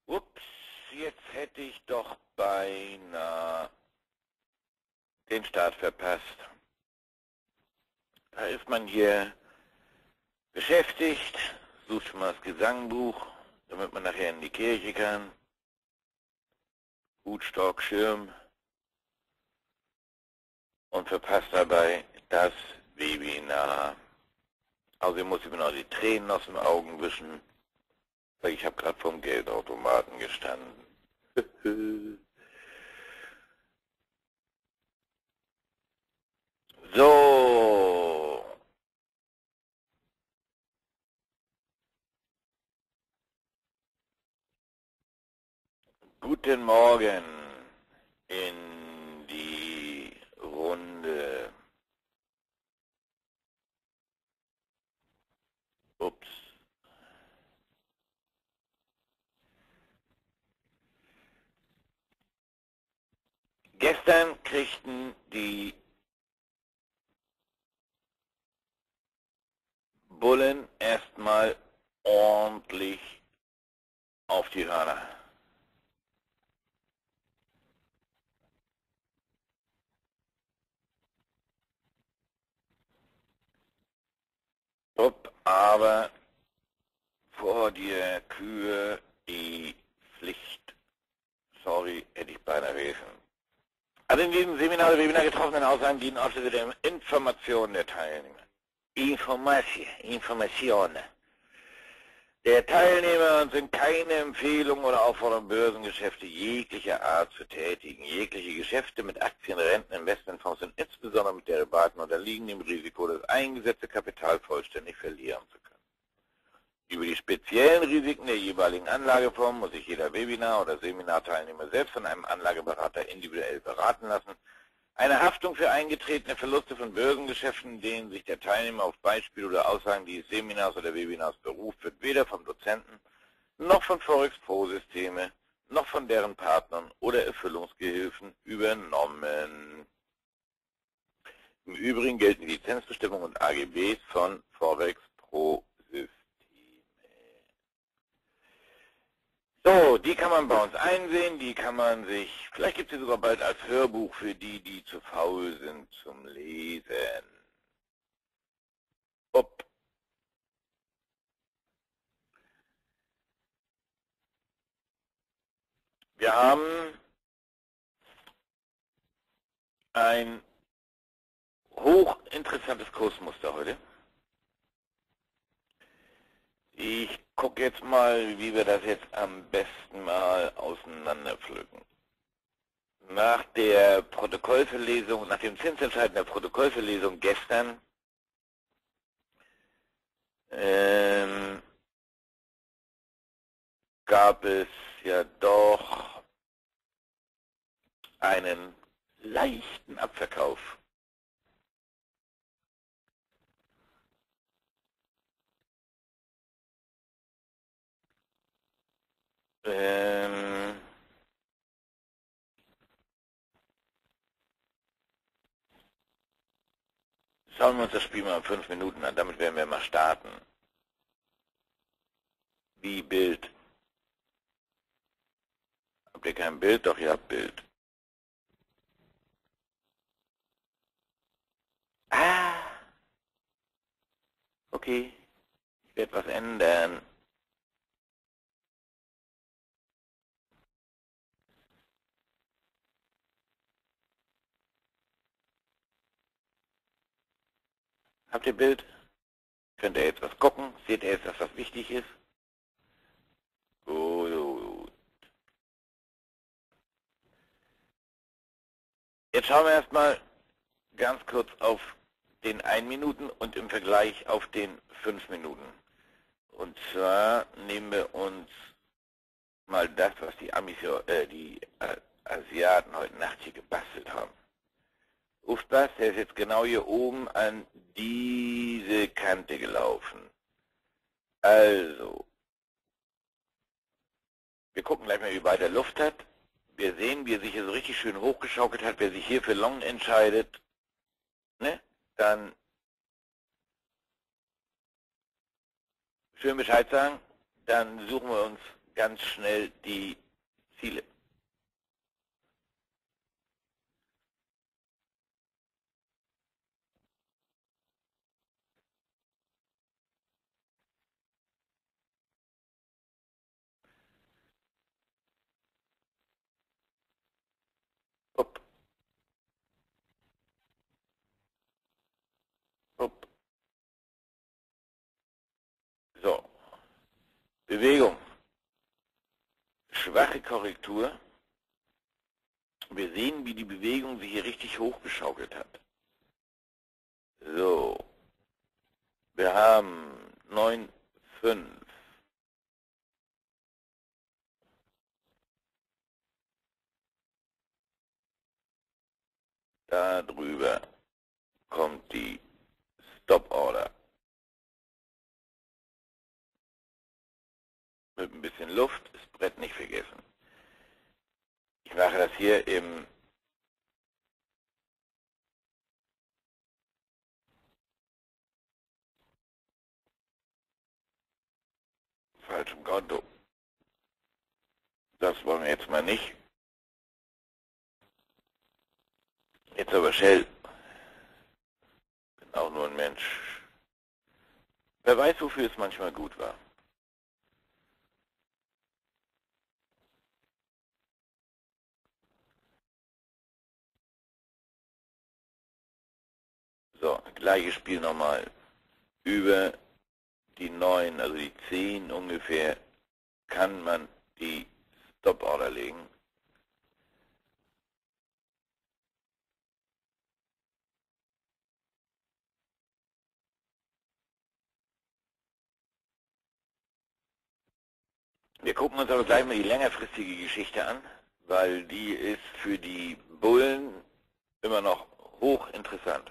Ups, jetzt hätte ich doch beinahe den Start verpasst. Da ist man hier beschäftigt, sucht schon mal das Gesangbuch, damit man nachher in die Kirche kann. Hut, Stock, Schirm und verpasst dabei das Webinar. Außerdem muss ich mir noch die Tränen aus den Augen wischen, weil ich habe gerade vom Geldautomaten gestanden. So. Guten Morgen in die Runde. Ups. Gestern kriegten die Bullen erstmal ordentlich auf die Hörner. Aber vor der Kühe die Pflicht. Sorry, hätte ich beinahe vergessen. Also in diesem Seminar oder Webinar getroffenen Aussagen dienen Ausschlüsse der Informationen der Teilnehmer. Informationen der Teilnehmer und sind keine Empfehlungen oder Aufforderungen, Börsengeschäfte jeglicher Art zu tätigen. Jegliche Geschäfte mit Aktien, Renten, Investmentfonds sind insbesondere mit Derivaten unterliegen dem Risiko, das eingesetzte Kapital vollständig verlieren zu können. Über die speziellen Risiken der jeweiligen Anlageform muss sich jeder Webinar- oder Seminarteilnehmer selbst von einem Anlageberater individuell beraten lassen. Eine Haftung für eingetretene Verluste von Börsengeschäften, in denen sich der Teilnehmer auf Beispiele oder Aussagen dieses Seminars oder Webinars beruft, wird weder vom Dozenten noch von Forex Pro Systeme noch von deren Partnern oder Erfüllungsgehilfen übernommen. Im Übrigen gelten die Lizenzbestimmungen und AGBs von Forex Pro Systeme. So, die kann man bei uns einsehen, die kann man sich, vielleicht gibt es sie sogar bald als Hörbuch für die, die zu faul sind zum Lesen. Upp. Wir haben ein hochinteressantes Kursmuster heute. Ich gucke jetzt mal, wie wir das jetzt am besten mal auseinanderpflücken. Nach der Protokollverlesung, nach dem Zinsentscheid der Protokollverlesung gestern gab es ja doch einen leichten Abverkauf. Schauen wir uns das Spiel mal in 5 Minuten an, damit werden wir mal starten. Wie Bild? Habt ihr kein Bild? Doch, ihr habt Bild. Ah, okay, ich werde was ändern. Habt ihr Bild? Könnt ihr jetzt was gucken? Seht ihr jetzt, dass das wichtig ist? Gut. Jetzt schauen wir erstmal ganz kurz auf den 1 Minuten und im Vergleich auf den 5 Minuten. Und zwar nehmen wir uns mal das, was die Amis, die Asiaten heute Nacht hier gebastelt haben. Aufpass, der ist jetzt genau hier oben an diese Kante gelaufen. Also, wir gucken gleich mal, wie weit er Luft hat. Wir sehen, wie er sich hier so richtig schön hochgeschaukelt hat. Wer sich hier für Long entscheidet, ne, dann schön Bescheid sagen. Dann suchen wir uns ganz schnell die Ziele. Upp, upp. So, Bewegung. Schwache Korrektur. Wir sehen, wie die Bewegung sich hier richtig hochgeschaukelt hat. So, wir haben 9,5. Da drüber kommt die Stop Order. Mit ein bisschen Luft, das Brett nicht vergessen. Ich mache das hier im falschen Konto. Das wollen wir jetzt mal nicht. Jetzt aber Shell. Bin auch nur ein Mensch. Wer weiß, wofür es manchmal gut war. So, gleiches Spiel nochmal. Über die 9, also die 10 ungefähr, kann man die Stop-Order legen. Wir gucken uns aber gleich mal die längerfristige Geschichte an, weil die ist für die Bullen immer noch hochinteressant.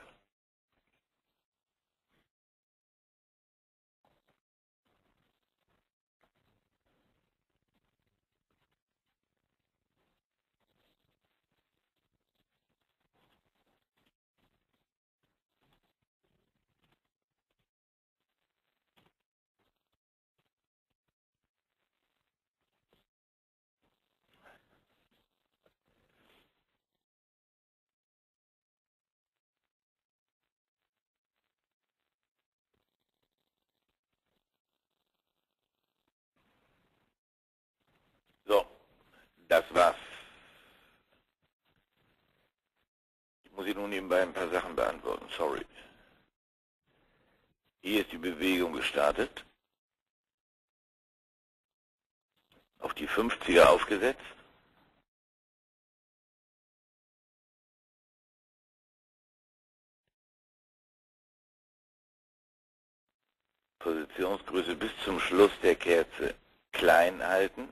So, das war's. Ich muss hier nun nebenbei ein paar Sachen beantworten, sorry. Hier ist die Bewegung gestartet. Auf die 50er aufgesetzt. Positionsgröße bis zum Schluss der Kerze klein halten.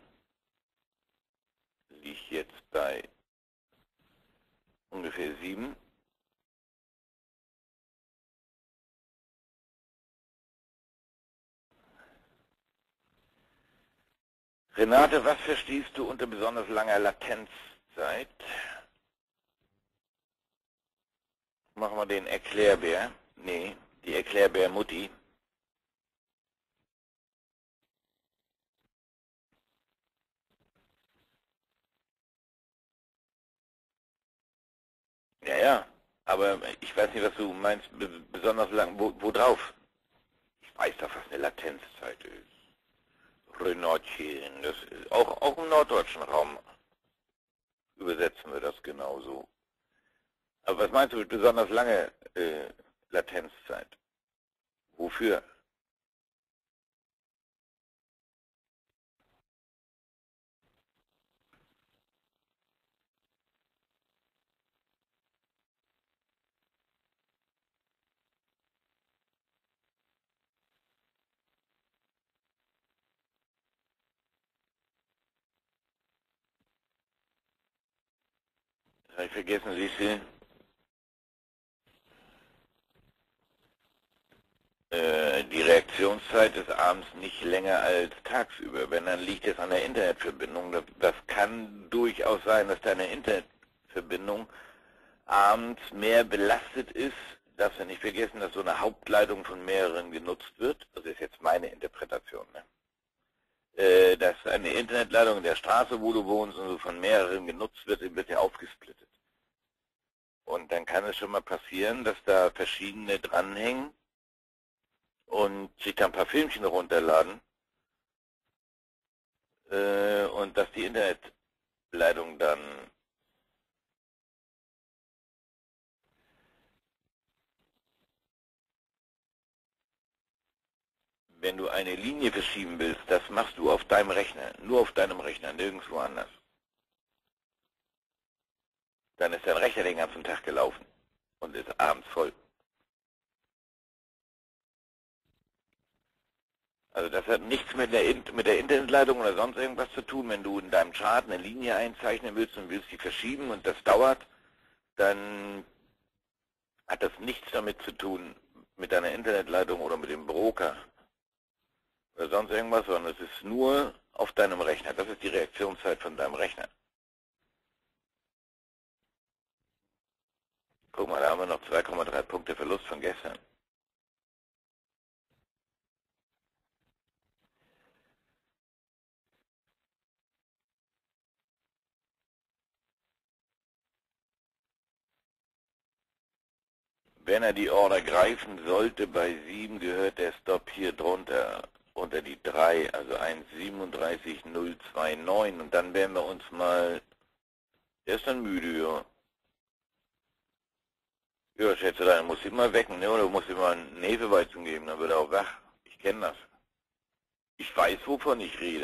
Liegt jetzt bei ungefähr 7. Renate, was verstehst du unter besonders langer Latenzzeit? Machen wir den Erklärbär. Nee, die Erklärbär-Mutti. Ja, ja, aber ich weiß nicht, was du meinst, besonders lang, wo drauf? Ich weiß doch, was eine Latenzzeit ist. Renatchen, das ist auch im norddeutschen Raum übersetzen wir das genauso. Aber was meinst du mit besonders lange Latenzzeit? Wofür? Das habe ich vergessen, wie viel? Die Reaktionszeit ist abends nicht länger als tagsüber. Wenn, dann liegt es an der Internetverbindung. Das kann durchaus sein, dass deine Internetverbindung abends mehr belastet ist. Darfst du nicht vergessen, dass so eine Hauptleitung von mehreren genutzt wird. Das ist jetzt meine Interpretation. Ne? dass eine Internetleitung in der Straße, wo du wohnst und so von mehreren genutzt wird, die wird ja aufgesplittet. Und dann kann es schon mal passieren, dass da verschiedene dranhängen und sich da ein paar Filmchen runterladen und dass die Internetleitung dann wenn du eine Linie verschieben willst, das machst du auf deinem Rechner, nur auf deinem Rechner, nirgendwo anders. Dann ist dein Rechner den ganzen Tag gelaufen und ist abends voll. Also das hat nichts mit der Internetleitung oder sonst irgendwas zu tun. Wenn du in deinem Chart eine Linie einzeichnen willst und willst sie verschieben und das dauert, dann hat das nichts damit zu tun mit deiner Internetleitung oder mit dem Broker oder sonst irgendwas, sondern es ist nur auf deinem Rechner. Das ist die Reaktionszeit von deinem Rechner. Guck mal, da haben wir noch 2,3 Punkte Verlust von gestern. Wenn er die Order greifen sollte, bei 7 gehört der Stop hier drunter unter die 3, also 1,37029 und dann werden wir uns mal, der ist dann müde, ja. Ja, Schätzelein, muss immer wecken, ne? Oder muss immer einen Hefeweizen geben, dann wird er auch wach. Ich kenne das. Ich weiß, wovon ich rede.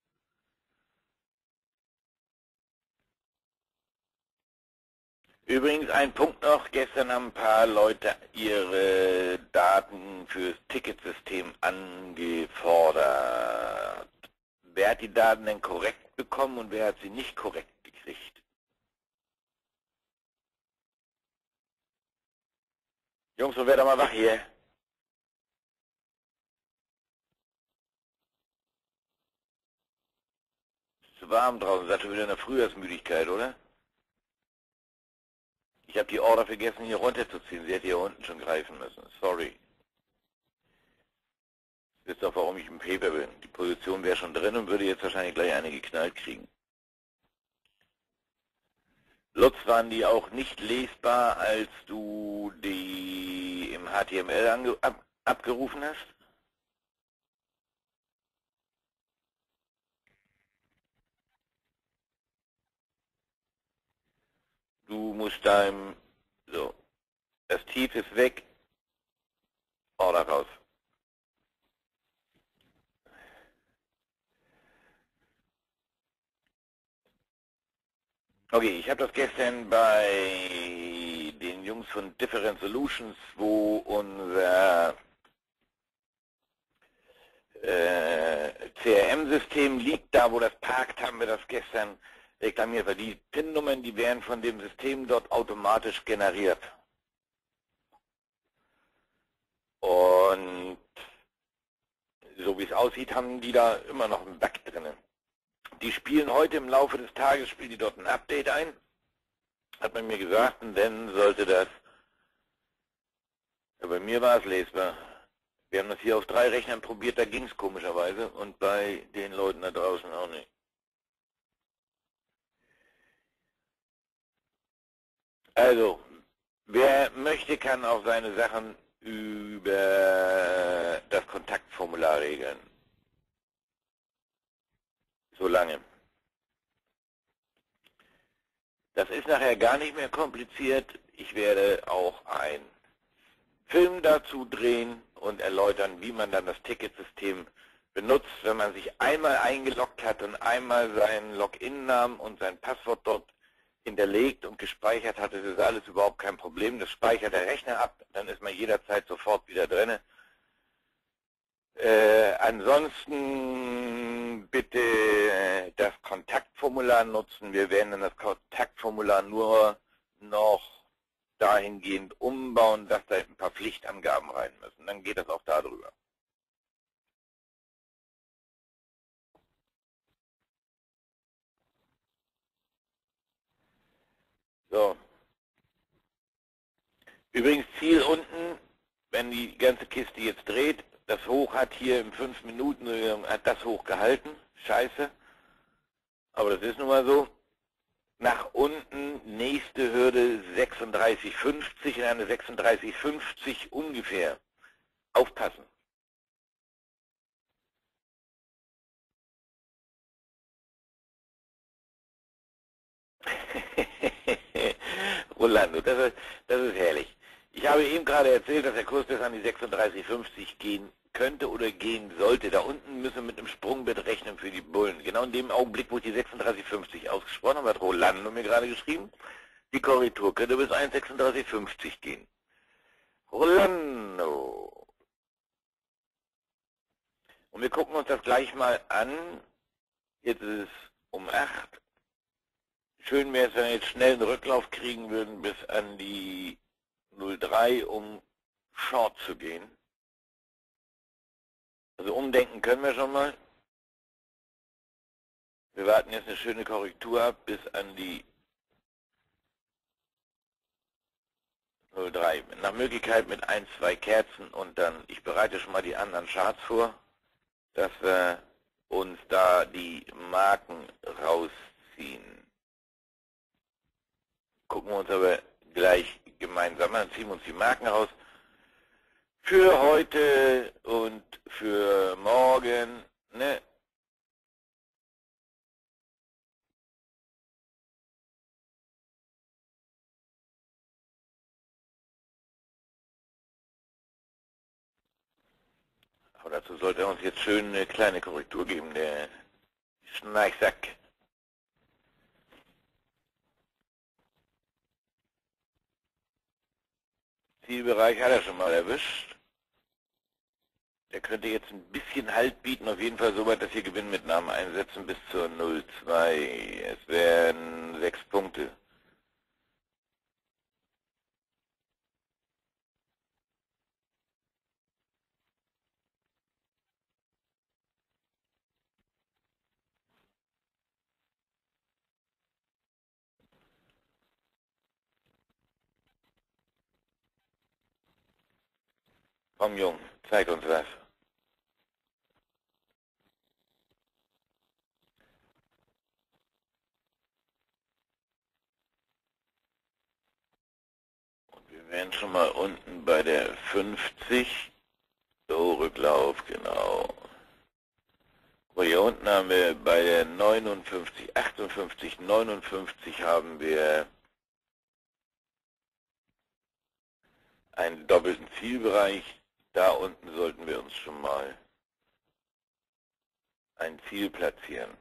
Übrigens ein Punkt noch, gestern haben ein paar Leute ihre Daten fürs Ticketsystem angefordert. Wer hat die Daten denn korrekt bekommen und wer hat sie nicht korrekt gekriegt? Jungs, so werdet mal wach hier. Es ist zu warm draußen, seid schon wieder in der Frühjahrsmüdigkeit, oder? Ich habe die Order vergessen, hier runterzuziehen. Sie hätte hier unten schon greifen müssen. Sorry. Wisst doch, warum ich im Paper bin. Die Position wäre schon drin und würde jetzt wahrscheinlich gleich eine geknallt kriegen. Lutz, waren die auch nicht lesbar, als du die im HTML abgerufen hast? Du musst deinem, so, das Tief ist weg, Order raus. Okay, ich habe das gestern bei den Jungs von Different Solutions, wo unser CRM-System liegt, da wo das parkt, haben wir das gestern reklamiert, weil die PIN-Nummern, die werden von dem System dort automatisch generiert. Und so wie es aussieht, haben die da immer noch einen Bug drin. Die spielen heute im Laufe des Tages, spielen die dort ein Update ein, hat man mir gesagt, und dann sollte das, ja, bei mir war es lesbar. Wir haben das hier auf 3 Rechnern probiert, da ging es komischerweise und bei den Leuten da draußen auch nicht. Also, wer möchte, kann auch seine Sachen über das Kontaktformular regeln. Solange. Das ist nachher gar nicht mehr kompliziert. Ich werde auch einen Film dazu drehen und erläutern, wie man dann das Ticketsystem benutzt, wenn man sich einmal eingeloggt hat und einmal seinen Login-Namen und sein Passwort dort hinterlegt und gespeichert hat, das ist alles überhaupt kein Problem. Das speichert der Rechner ab, dann ist man jederzeit sofort wieder drin. Ansonsten bitte das Kontaktformular nutzen. Wir werden dann das Kontaktformular nur noch dahingehend umbauen, dass da ein paar Pflichtangaben rein müssen. Dann geht das auch darüber. So. Übrigens Ziel unten, wenn die ganze Kiste jetzt dreht, Das Hoch hat hier im 5 Minuten, hat das Hoch gehalten. Scheiße. Aber das ist nun mal so. Nach unten, nächste Hürde 36,50 in eine 36,50 ungefähr. Aufpassen. Rolando, das ist herrlich. Ich habe eben gerade erzählt, dass der Kurs bis an die 36,50 gehen könnte oder gehen sollte. Da unten müssen wir mit einem Sprungbrett rechnen für die Bullen. Genau in dem Augenblick, wo ich die 36,50 ausgesprochen habe, hat Rolando mir gerade geschrieben, die Korrektur könnte bis 1,36,50 gehen. Rolando. Und wir gucken uns das gleich mal an. Jetzt ist es um 8. Schön wäre es, wenn wir jetzt schnell einen Rücklauf kriegen würden bis an die 03, um Short zu gehen. Also umdenken können wir schon mal. Wir warten jetzt eine schöne Korrektur ab bis an die 03. Nach Möglichkeit mit 1, 2 Kerzen und dann, ich bereite schon mal die anderen Charts vor, dass wir uns da die Marken rausziehen. Gucken wir uns aber gleich gemeinsam an, ziehen wir uns die Marken raus. Für heute und für morgen, ne? Aber dazu sollte er uns jetzt schön eine kleine Korrektur geben, der Schnarchsack. Zielbereich hat er schon mal erwischt. Der könnte jetzt ein bisschen Halt bieten, auf jeden Fall so weit, dass wir Gewinnmitnahmen einsetzen bis zur 0,2. Es wären 6 Punkte. Komm, Jung, zeig uns was. Und wir wären schon mal unten bei der 50. So, Rücklauf, genau. Und hier unten haben wir bei der 59, 58, 59 haben wir einen doppelten Zielbereich. Da unten sollten wir uns schon mal ein Ziel platzieren.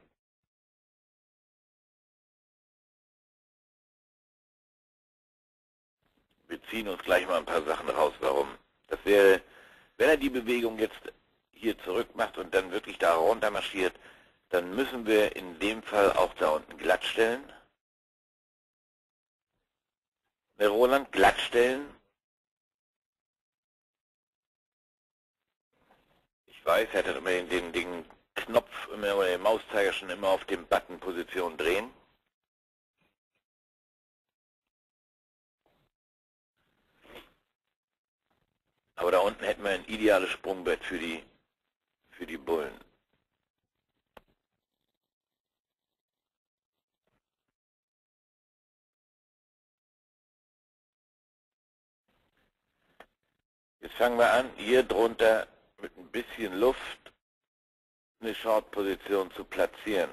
Wir ziehen uns gleich mal ein paar Sachen raus. Warum? Das wäre, wenn er die Bewegung jetzt hier zurück macht und dann wirklich da runter marschiert, dann müssen wir in dem Fall auch da unten glatt stellen. Der Roland glatt stellen. Ich weiß, er hat immer den Knopf, immer, oder den Mauszeiger schon immer auf dem Button Position drehen. Aber da unten hätten wir ein ideales Sprungbrett für die Bullen. Jetzt fangen wir an, hier drunter mit ein bisschen Luft eine Short-Position zu platzieren.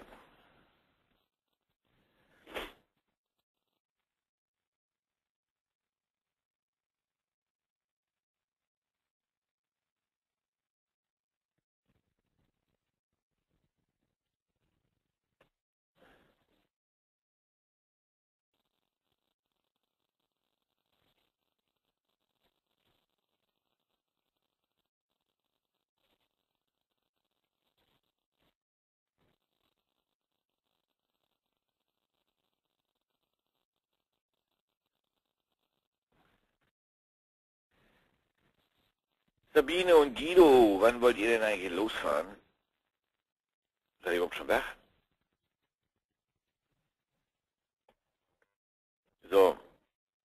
Sabine und Guido, wann wollt ihr denn eigentlich losfahren? Seid ihr überhaupt schon wach? So,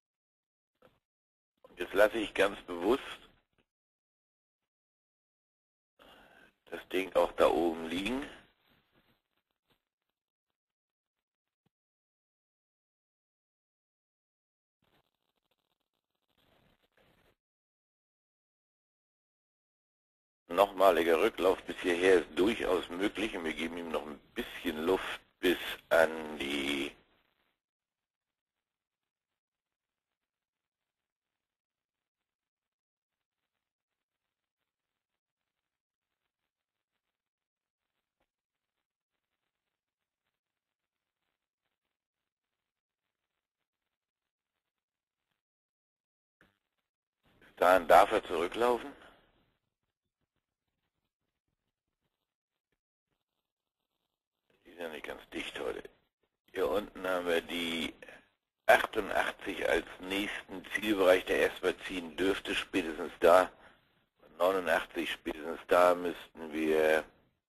und jetzt lasse ich ganz bewusst das Ding auch da oben liegen. Nochmaliger Rücklauf bis hierher ist durchaus möglich und wir geben ihm noch ein bisschen Luft bis an die dahin darf er zurücklaufen. Die sind ja nicht ganz dicht heute. Hier unten haben wir die 88 als nächsten Zielbereich, der erstmal ziehen dürfte, spätestens da. 89 spätestens da müssten wir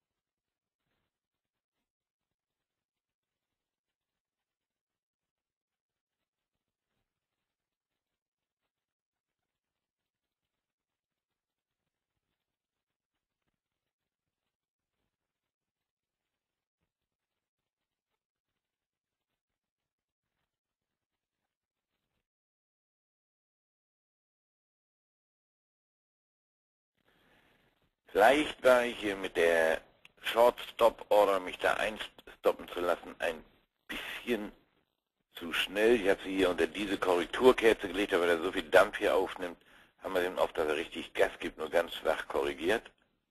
Vielleicht war ich hier mit der Short-Stop-Order, mich da einstoppen zu lassen, ein bisschen zu schnell. Ich habe sie hier unter diese Korrekturkerze gelegt, aber weil er so viel Dampf hier aufnimmt, haben wir den oft, dass er richtig Gas gibt, nur ganz schwach korrigiert.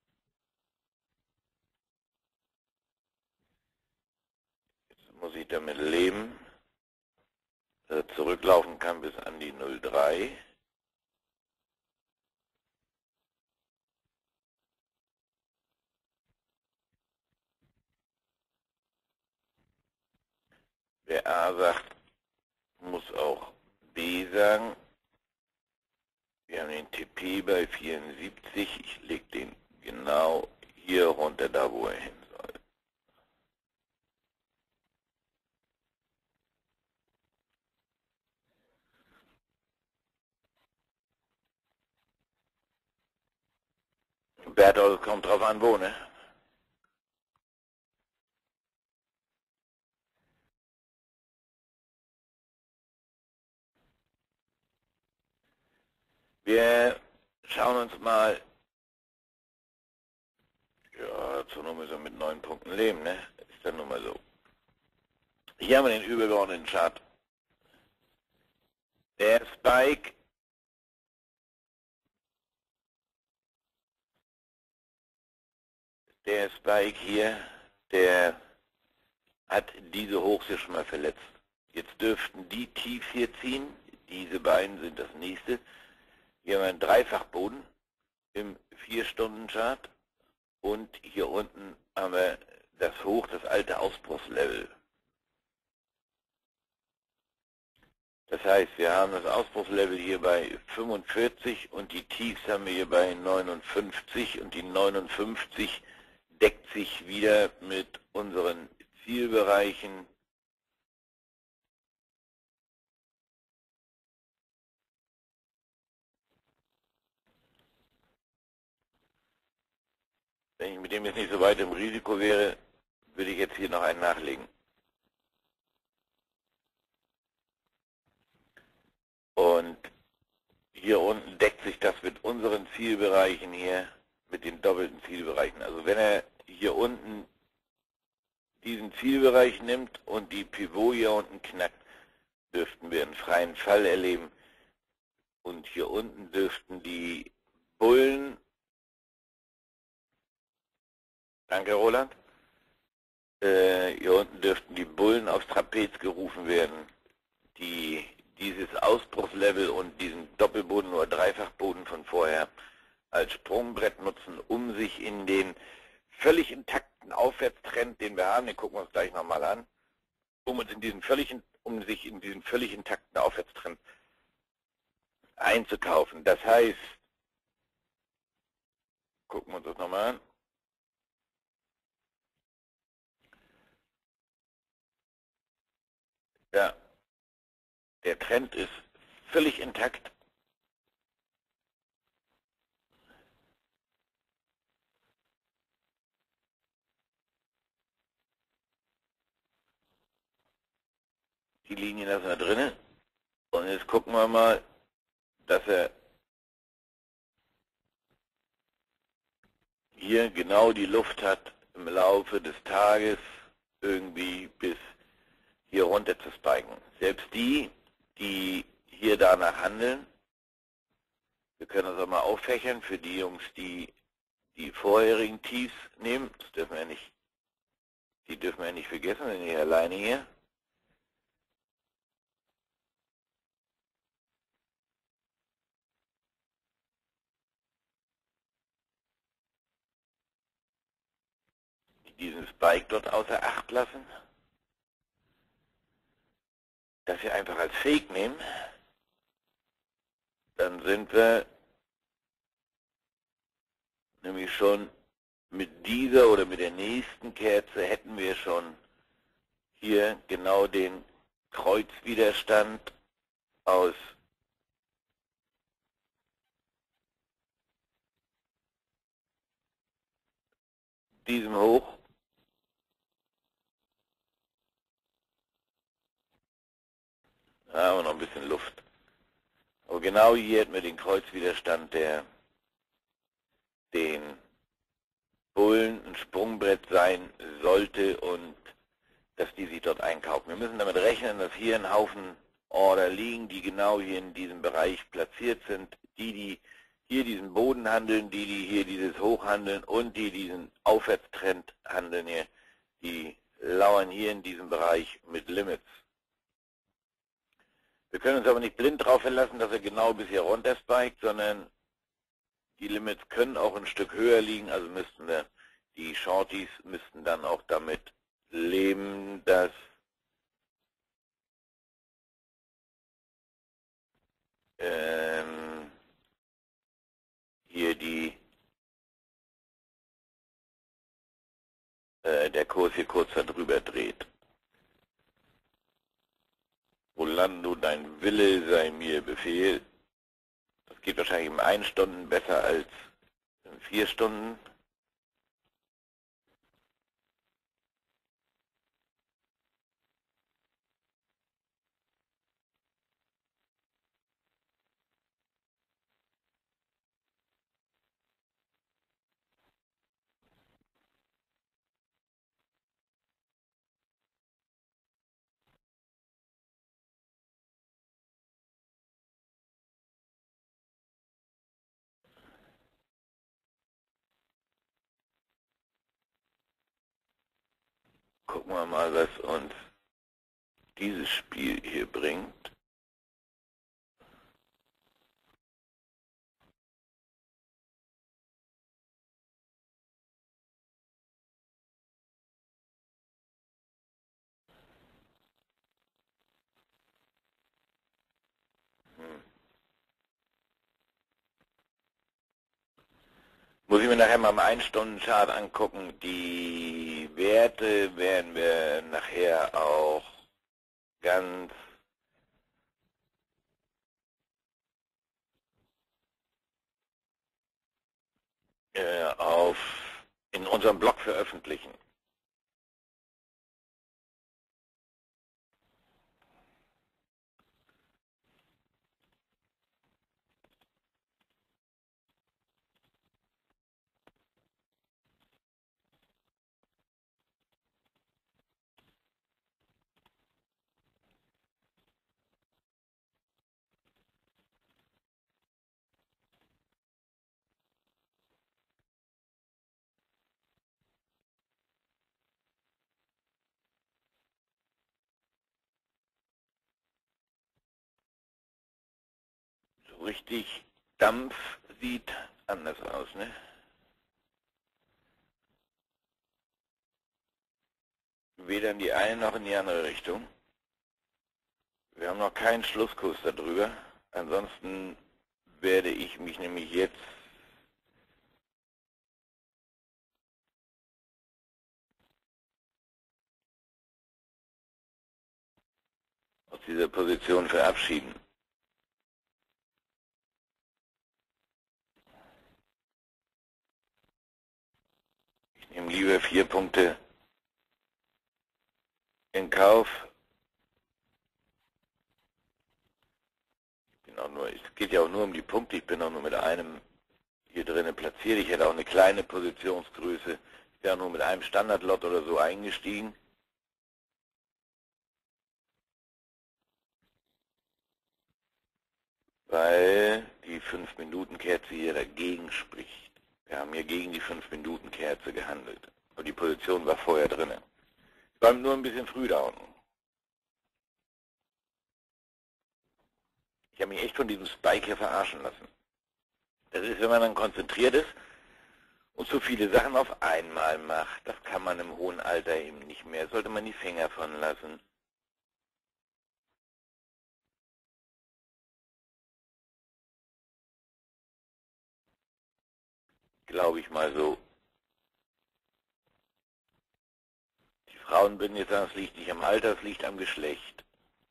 Jetzt muss ich damit leben, dass er zurücklaufen kann bis an die 03. Wer A sagt, muss auch B sagen. Wir haben den TP bei 74. Ich lege den genau hier runter, da wo er hin soll. Berthold, kommt drauf an, wo, ne? Wir schauen uns mal, ja, zur Nummer so mit 9 Punkten leben, ne? Ist dann nun mal so. Hier haben wir den übergeordneten Chart. Der Spike hier, der hat diese Hochs hier schon mal verletzt. Jetzt dürften die tief hier ziehen. Diese beiden sind das nächste. Hier haben wir einen Dreifachboden im 4-Stunden-Chart. Und hier unten haben wir das Hoch, das alte Ausbruchslevel. Das heißt, wir haben das Ausbruchslevel hier bei 45 und die Tiefs haben wir hier bei 59 und die 59 deckt sich wieder mit unseren Zielbereichen. Wenn ich mit dem jetzt nicht so weit im Risiko wäre, würde ich jetzt hier noch einen nachlegen. Und hier unten deckt sich das mit unseren Zielbereichen hier, mit den doppelten Zielbereichen. Also wenn er hier unten diesen Zielbereich nimmt und die Pivot hier unten knackt, dürften wir einen freien Fall erleben. Und hier unten dürften die Bullen, danke Roland, hier unten dürften die Bullen aufs Trapez gerufen werden, die dieses Ausbruchslevel und diesen Doppelboden oder Dreifachboden von vorher als Sprungbrett nutzen, um sich in den völlig intakten Aufwärtstrend, den wir haben, den gucken wir uns gleich nochmal an, um sich in diesen völlig intakten Aufwärtstrend einzukaufen. Das heißt, gucken wir uns das nochmal an. Ja, der Trend ist völlig intakt. Die Linien lassen wir drinnen. Und jetzt gucken wir mal, dass er hier genau die Luft hat, im Laufe des Tages irgendwie bis hier runter zu spiken. Selbst die hier danach handeln, wir können das auch mal auffächern für die Jungs, die die vorherigen Tiefs nehmen, das dürfen wir nicht, die dürfen wir nicht vergessen, sind nicht alleine hier. Diesen Spike dort außer Acht lassen, das wir einfach als Fake nehmen, dann sind wir nämlich schon mit dieser oder mit der nächsten Kerze hätten wir schon hier genau den Kreuzwiderstand aus diesem Hoch. Da haben wir noch ein bisschen Luft. Aber genau hier hätten wir den Kreuzwiderstand, der den Bullen ein Sprungbrett sein sollte und dass die sich dort einkaufen. Wir müssen damit rechnen, dass hier ein Haufen Order liegen, die genau hier in diesem Bereich platziert sind, die hier diesen Boden handeln, die hier dieses Hoch handeln und die diesen Aufwärtstrend handeln hier, die lauern hier in diesem Bereich mit Limits. Wir können uns aber nicht blind darauf verlassen, dass er genau bis hier runter spiked, sondern die Limits können auch ein Stück höher liegen, also müssten wir, die Shorties müssten dann auch damit leben, dass hier der Kurs hier kurz darüber dreht. Rolando, dein Wille sei mir Befehl. Das geht wahrscheinlich in 1 Stunde besser als in 4 Stunden. Gucken wir mal, was uns dieses Spiel hier bringt. Muss ich mir nachher mal im 1-Stunden-Chart angucken. Die Werte werden wir nachher auch ganz in unserem Blog veröffentlichen. So richtig Dampf sieht anders aus, ne? Weder in die eine noch in die andere Richtung. Wir haben noch keinen Schlusskurs darüber. Ansonsten werde ich mich nämlich jetzt aus dieser Position verabschieden. Ich nehme lieber 4 Punkte in Kauf, auch nur, es geht ja auch nur um die Punkte, ich bin auch nur mit einem hier drinnen platziert. Ich hätte auch eine kleine Positionsgröße. Ich wäre nur mit einem Standardlot oder so eingestiegen. Weil die 5-Minuten-Kerze hier dagegen spricht. Wir haben hier gegen die 5-Minuten-Kerze gehandelt. Und die Position war vorher drinnen. Ich war nur ein bisschen früh da unten. Ich habe mich echt von diesem Spike hier verarschen lassen. Das ist, wenn man dann konzentriert ist und so viele Sachen auf einmal macht. Das kann man im hohen Alter eben nicht mehr. Sollte man die Finger von lassen. Glaube ich mal so. Die Frauen würden jetzt sagen, es liegt nicht am Alter, es liegt am Geschlecht.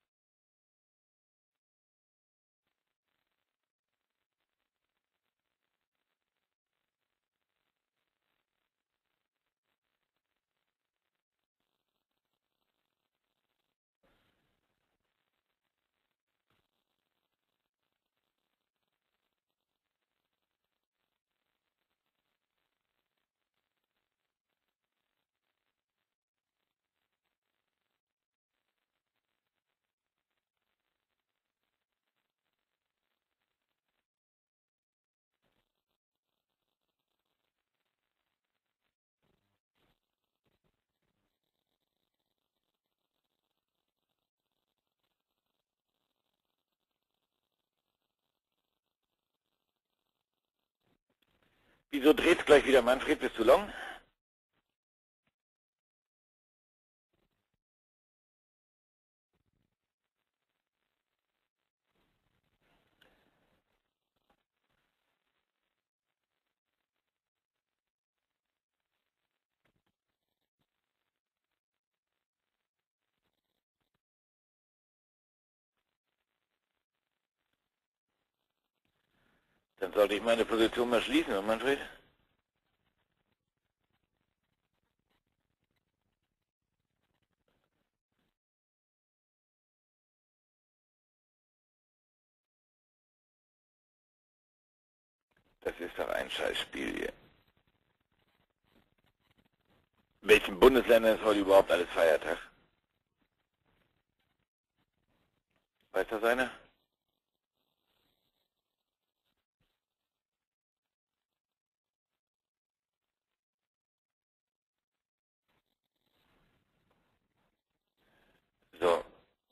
Wieso dreht es gleich wieder, Manfred? Bist du long? Dann sollte ich meine Position mal schließen, oder Manfred? Das ist doch ein Scheißspiel hier. In welchen Bundesländern ist heute überhaupt alles Feiertag? Weiß das einer? So,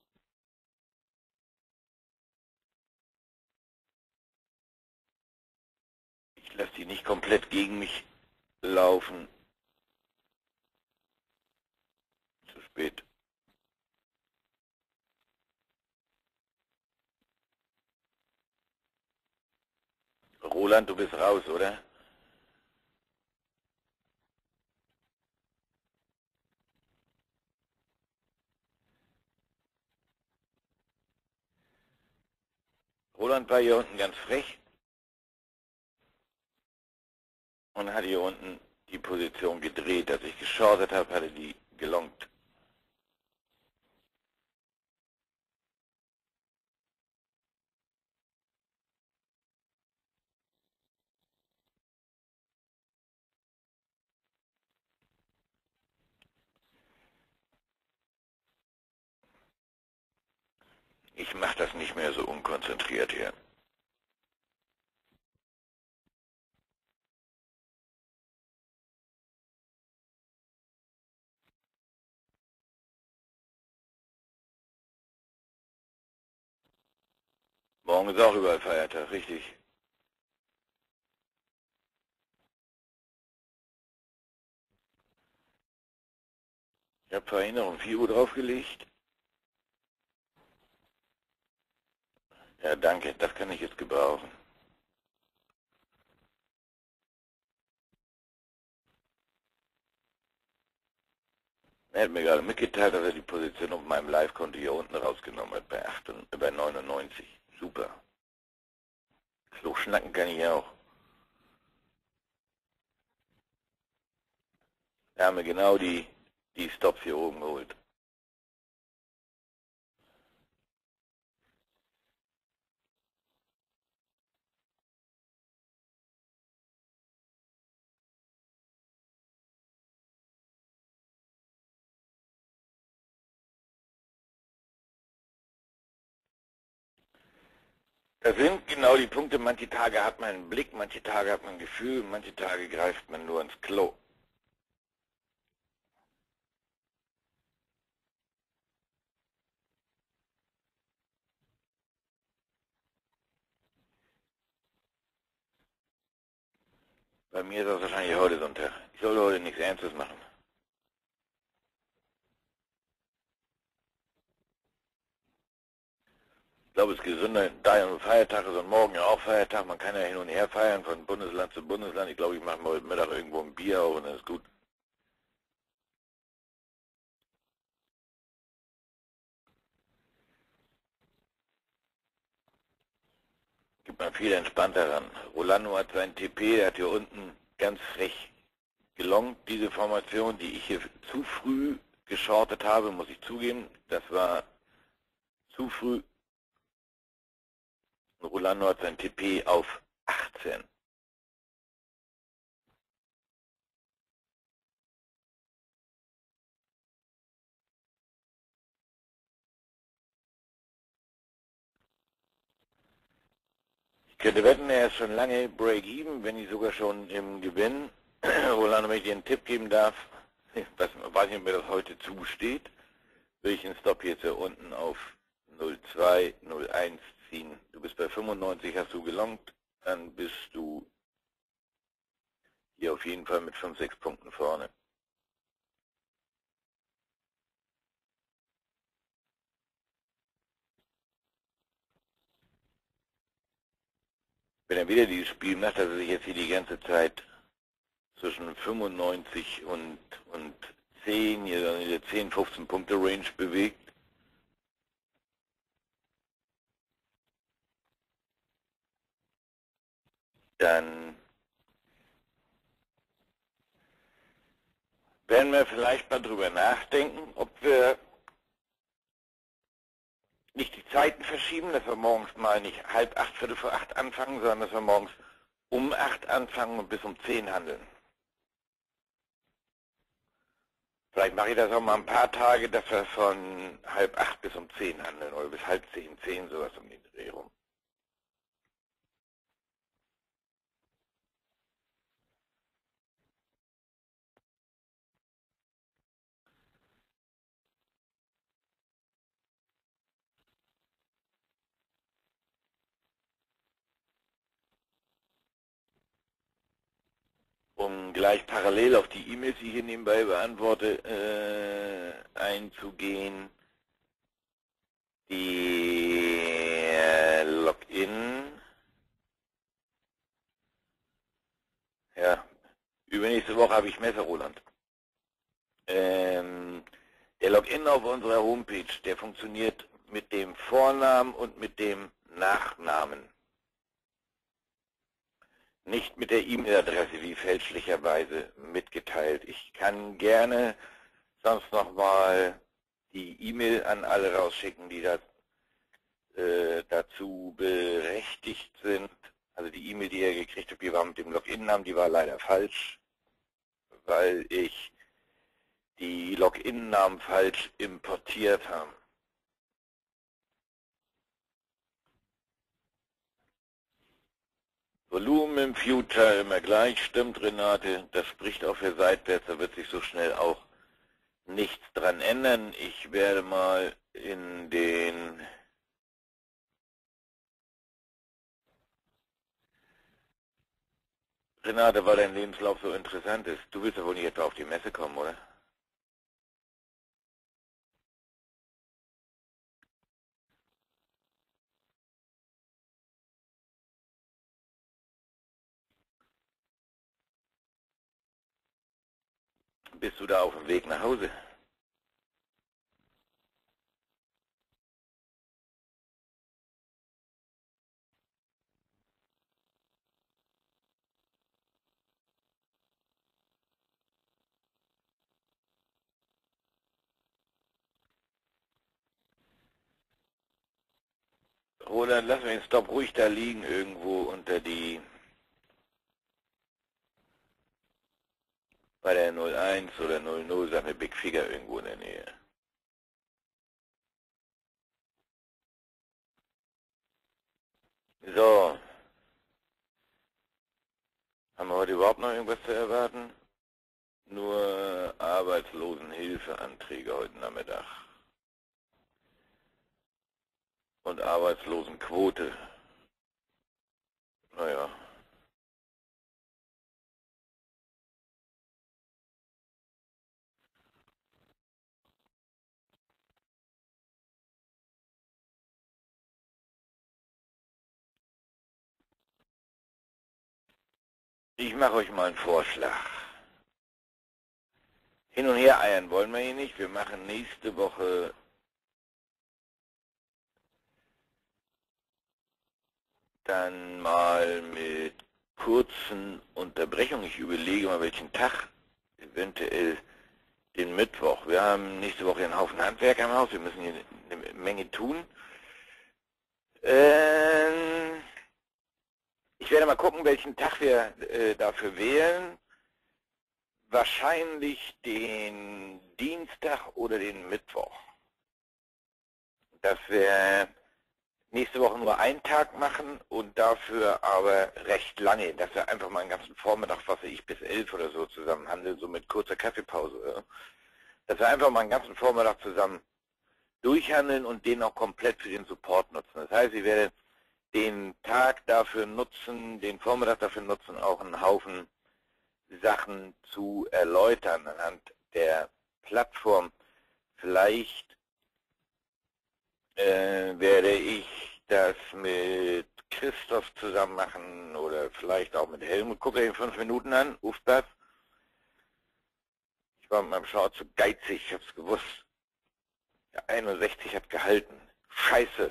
ich lasse die nicht komplett gegen mich laufen. Zu spät. Roland, du bist raus, oder? Roland war hier unten ganz frech und hat hier unten die Position gedreht. Als ich geschortet habe, hatte die gelongt. Ich mache das nicht mehr so unkonzentriert hier. Morgen ist auch überall Feiertag, richtig. Ich habe vorhin noch um 4 Uhr draufgelegt. Ja, danke, das kann ich jetzt gebrauchen. Er hat mir gerade mitgeteilt, dass er die Position auf meinem Live-Konto hier unten rausgenommen hat, bei 99. Super. So schnacken kann ich auch. Da haben wir genau die Stops hier oben geholt. Das sind genau die Punkte. Manche Tage hat man einen Blick, manche Tage hat man ein Gefühl, manche Tage greift man nur ins Klo. Bei mir ist das wahrscheinlich heute Sonntag. Ich sollte heute nichts Ernstes machen. Ich glaube, es ist gesünder, da ja ein Feiertag ist und morgen ja auch Feiertag. Man kann ja hin und her feiern von Bundesland zu Bundesland. Ich glaube, ich mache mir heute Mittag irgendwo ein Bier auf und dann ist gut. Gibt man viel entspannter ran. Rolando hat seinen TP, der hat hier unten ganz frech gelongt. Diese Formation, die ich hier zu früh geschortet habe, muss ich zugeben, das war zu früh. Rolando hat sein TP auf 18. Ich könnte wetten, er ist schon lange Break-Even, wenn nicht sogar schon im Gewinn. Rolando, wenn ich dir einen Tipp geben darf, ich weiß nicht, ob mir das heute zusteht, will ich den Stop jetzt hier unten auf 0,2, 0,1 ziehen. Du bist bei 95, hast du gelongt, dann bist du hier auf jeden Fall mit 5, 6 Punkten vorne. Wenn er wieder dieses Spiel macht, dass er sich jetzt hier die ganze Zeit zwischen 95 und 10, hier in der 10, 15 Punkte Range bewegt, dann werden wir vielleicht mal drüber nachdenken, ob wir nicht die Zeiten verschieben, dass wir morgens mal nicht 7:30, 7:45 anfangen, sondern dass wir morgens um 8 anfangen und bis um 10 handeln. Vielleicht mache ich das auch mal ein paar Tage, dass wir von 7:30 bis um 10 handeln oder bis 9:30, 10, sowas um den Dreh rum. Um gleich parallel auf die E-Mails, die ich hier nebenbei beantworte, einzugehen. Die Login, ja, übernächste Woche habe ich Messe, Roland. Der Login auf unserer Homepage, der funktioniert mit dem Vornamen und mit dem Nachnamen. Nicht mit der E-Mail-Adresse, wie fälschlicherweise mitgeteilt. Ich kann gerne sonst nochmal die E-Mail an alle rausschicken, die dazu berechtigt sind. Also die E-Mail, die ihr gekriegt habt, die war mit dem Login-Namen, die war leider falsch, weil ich die Login-Namen falsch importiert habe. Volumen im Future immer gleich, stimmt Renate, das spricht auch für seitwärts, da wird sich so schnell auch nichts dran ändern. Ich werde mal in den Renate, weil dein Lebenslauf so interessant ist. Du willst ja wohl nicht etwa auf die Messe kommen, oder? Bist du da auf dem Weg nach Hause? Roland, lass mich den Stop ruhig da liegen, irgendwo unter die, bei der 01 oder 00, sag mir Big Figure irgendwo in der Nähe. überhaupt noch irgendwas zu erwarten? Nur Arbeitslosenhilfeanträge heute Nachmittag. Und Arbeitslosenquote. Naja. Ich mache euch mal einen Vorschlag. Hin und her eiern wollen wir hier nicht. Wir machen nächste Woche dann mal mit kurzen Unterbrechungen. Ich überlege mal, welchen Tag, eventuell den Mittwoch. Wir haben nächste Woche einen Haufen Handwerker im Haus. Wir müssen hier eine Menge tun. Ich werde mal gucken, welchen Tag wir dafür wählen. Wahrscheinlich den Dienstag oder den Mittwoch. Dass wir nächste Woche nur einen Tag machen und dafür aber recht lange, dass wir einfach mal einen ganzen Vormittag, was weiß ich, bis 11 oder so zusammen handeln, so mit kurzer Kaffeepause. Dass wir einfach mal einen ganzen Vormittag zusammen durchhandeln und den auch komplett für den Support nutzen. Das heißt, ich werde den Tag dafür nutzen, den Vormittag dafür nutzen, auch einen Haufen Sachen zu erläutern anhand der Plattform. Vielleicht werde ich das mit Christoph zusammen machen oder vielleicht auch mit Helmut. Guckt euch in 5 Minuten an, Ufblatt. Ich war mit meinem Short zu geizig, ich hab's gewusst. Der 61 hat gehalten. Scheiße.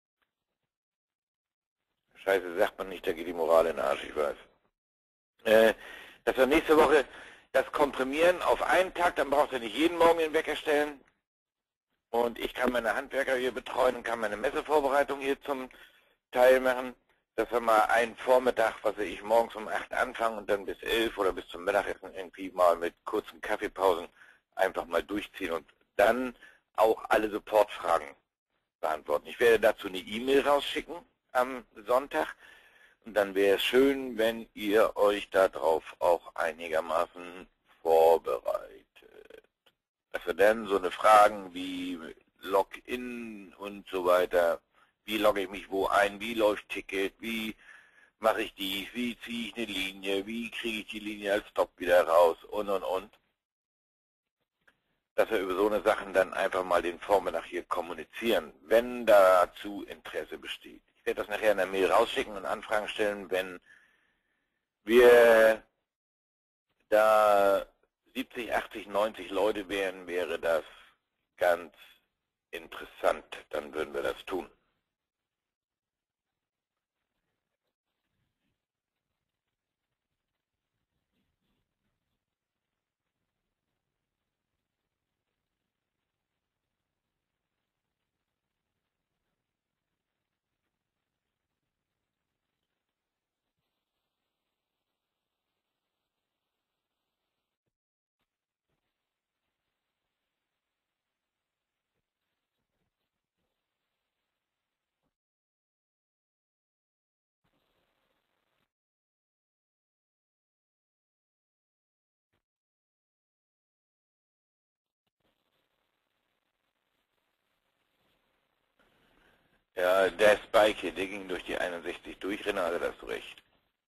Scheiße sagt man nicht, da geht die Moral in den Arsch, ich weiß. Dass wir nächste Woche das komprimieren auf einen Tag, dann braucht ihr nicht jeden Morgen den Wecker stellen. Und ich kann meine Handwerker hier betreuen und kann meine Messevorbereitung hier zum Teil machen. Dass wir mal einen Vormittag, was weiß ich, morgens um 8 anfangen und dann bis 11 oder bis zum Mittagessen irgendwie mal mit kurzen Kaffeepausen einfach mal durchziehen und dann auch alle Supportfragen beantworten. Ich werde dazu eine E-Mail rausschicken am Sonntag. Und dann wäre es schön, wenn ihr euch darauf auch einigermaßen vorbereitet. Dass wir dann so eine Fragen wie Login und so weiter, wie logge ich mich wo ein, wie läuft Ticket, wie mache ich dies, wie ziehe ich eine Linie, wie kriege ich die Linie als Stop wieder raus und. Dass wir über so eine Sachen dann einfach mal den Vormittag hier kommunizieren, wenn dazu Interesse besteht. Ich werde das nachher in der Mail rausschicken und Anfragen stellen, wenn wir da 70, 80, 90 Leute wären, wäre das ganz interessant. Dann würden wir das tun. Ja, der Spike hier, der ging durch die 61 durch, Renate, da hast du recht.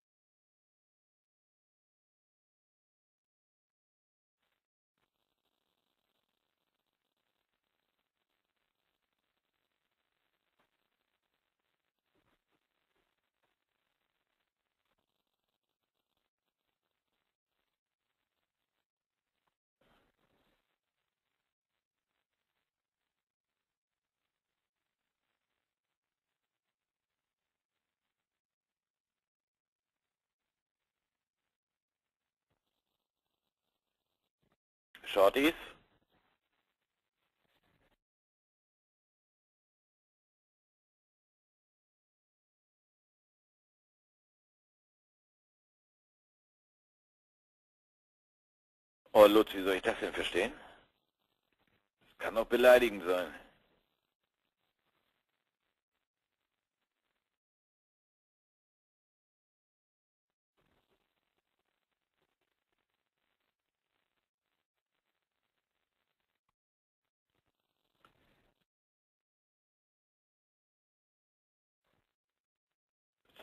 Shorties? Oh Lutz, wie soll ich das denn verstehen? Das kann doch beleidigend sein.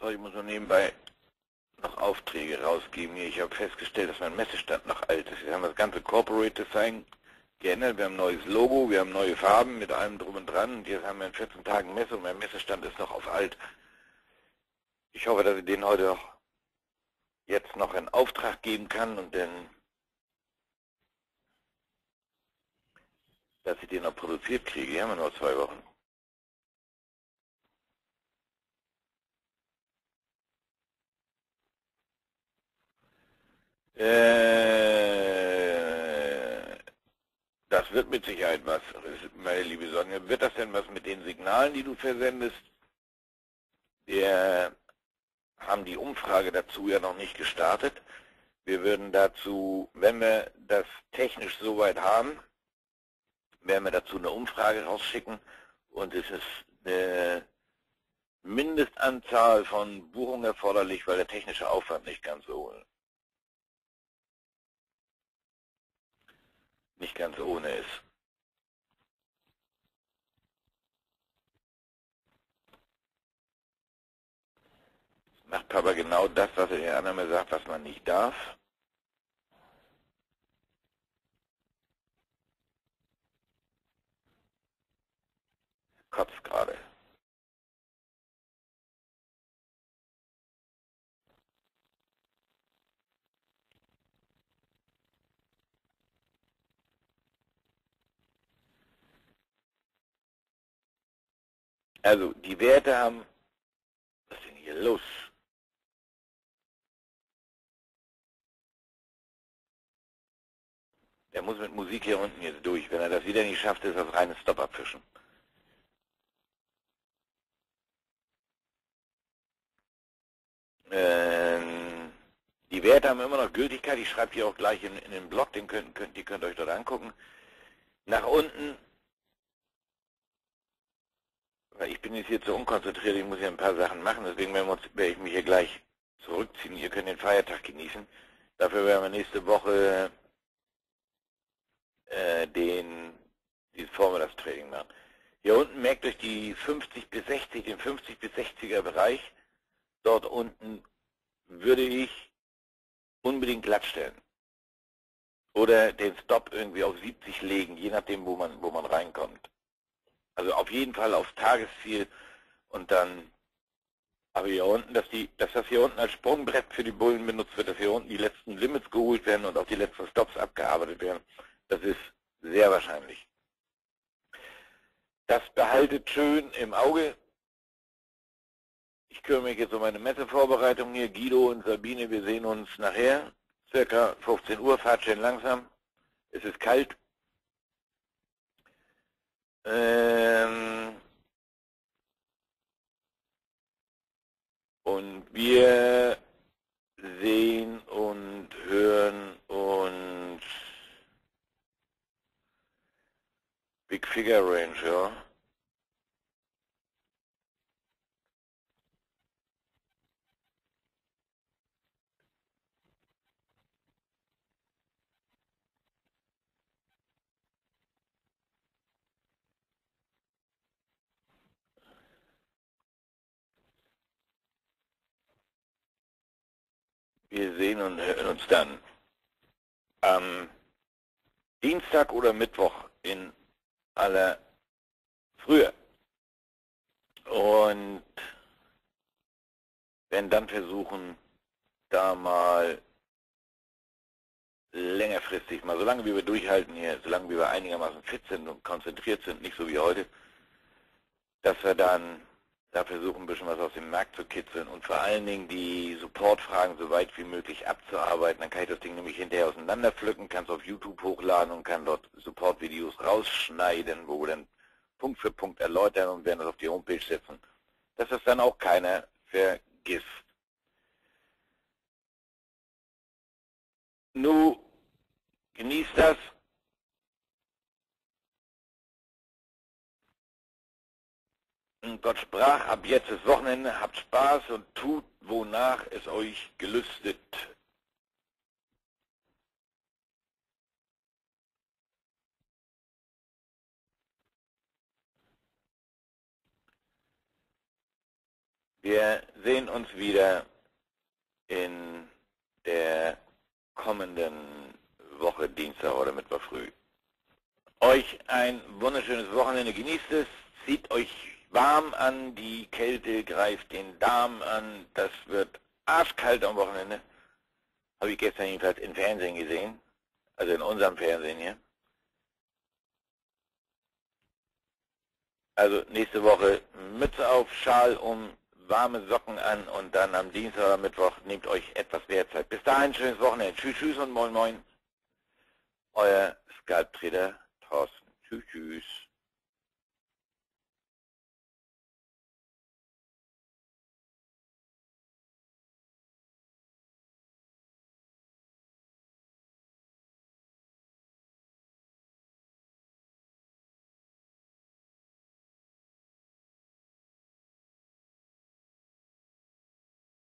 ich muss nur nebenbei noch Aufträge rausgeben hier. Ich habe festgestellt, dass mein Messestand noch alt ist. Wir haben das ganze Corporate Design geändert. Wir haben ein neues Logo, wir haben neue Farben mit allem drum und dran. Und jetzt haben wir in 14 Tagen Messe und mein Messestand ist noch auf alt. Ich hoffe, dass ich den heute jetzt noch in Auftrag geben kann und dann, dass ich den noch produziert kriege. Hier haben wir nur 2 Wochen. Das wird mit Sicherheit was, meine liebe Sonja. Wird das denn was mit den Signalen, die du versendest? Wir haben die Umfrage dazu ja noch nicht gestartet. Wir würden dazu, wenn wir das technisch soweit haben, werden wir dazu eine Umfrage rausschicken und es ist eine Mindestanzahl von Buchungen erforderlich, weil der technische Aufwand nicht ganz ohne ist. Macht Papa genau das, was er anderen mir sagt, was man nicht darf. Kotzt gerade. Also die Werte haben, was ist denn hier los? Der muss mit Musik hier unten jetzt durch. Wenn er das wieder nicht schafft, ist das reines Stop-Abfischen. Die Werte haben immer noch Gültigkeit. Ich schreibe hier auch gleich in den Blog, die könnt ihr euch dort angucken. Nach unten, weil ich bin jetzt hier zu unkonzentriert, ich muss hier ein paar Sachen machen, deswegen werde ich mich hier gleich zurückziehen. Ihr könnt den Feiertag genießen. Dafür werden wir nächste Woche dieses Vormittagstraining machen. Hier unten merkt euch die 50 bis 60, den 50 bis 60er Bereich. Dort unten würde ich unbedingt glatt stellen. Oder den Stop irgendwie auf 70 legen, je nachdem, wo man reinkommt. Also auf jeden Fall aufs Tagesziel und dann, aber hier unten, dass das hier unten als Sprungbrett für die Bullen benutzt wird, dass hier unten die letzten Limits geholt werden und auch die letzten Stops abgearbeitet werden, das ist sehr wahrscheinlich. Das behaltet schön im Auge. Ich kümmere mich jetzt um meine Messevorbereitung hier. Guido und Sabine, wir sehen uns nachher. Circa 15 Uhr, fahrt schön langsam. Es ist kalt. Und wir sehen und hören uns Big Figure Range, ja. Wir sehen und hören uns dann am Dienstag oder Mittwoch in aller Frühe. Und werden dann versuchen, da mal längerfristig, mal solange wie wir durchhalten hier, solange wie wir einigermaßen fit sind und konzentriert sind, nicht so wie heute, dass wir dann da versuchen, ein bisschen was aus dem Markt zu kitzeln und vor allen Dingen die Supportfragen so weit wie möglich abzuarbeiten. Dann kann ich das Ding nämlich hinterher auseinanderpflücken, kann es auf YouTube hochladen und kann dort Support-Videos rausschneiden, wo wir dann Punkt für Punkt erläutern und werden das auf die Homepage setzen, dass das dann auch keiner vergisst. Nun, genießt das. Und Gott sprach, ab jetzt ist Wochenende, habt Spaß und tut, wonach es euch gelüstet. Wir sehen uns wieder in der kommenden Woche, Dienstag oder Mittwoch früh. Euch ein wunderschönes Wochenende, genießt es, zieht euch warm an, die Kälte greift den Darm an, das wird arschkalt am Wochenende. Habe ich gestern jedenfalls im Fernsehen gesehen, also in unserem Fernsehen hier. Also nächste Woche Mütze auf, Schal um, warme Socken an und dann am Dienstag oder Mittwoch nehmt euch etwas mehr Zeit. Bis dahin, schönes Wochenende. Tschüss, tschüss und moin moin. Euer Skalptrainer Thorsten. Tschüss, tschüss.